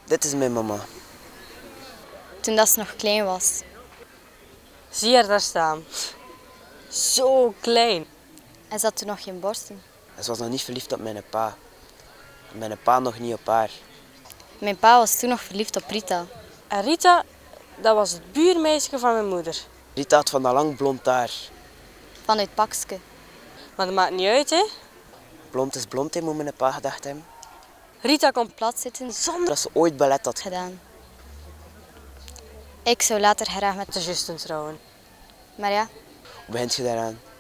Dit is mijn mama. Toen dat ze nog klein was. Zie haar daar staan. Zo klein. En ze had toen nog geen borsten. Ze was nog niet verliefd op mijn pa. En mijn pa nog niet op haar. Mijn pa was toen nog verliefd op Rita. En Rita, dat was het buurmeisje van mijn moeder. Rita had van dat lang blond haar. Vanuit Pakske. Maar dat maakt niet uit, hè. Blond is blond, hè, moet mijn pa gedacht hebben. Rita komt Plat zitten zonder Dat ze ooit ballet had. gedaan. Ik zou later graag met... de zuster trouwen. Maar ja, Hoe begint je daaraan?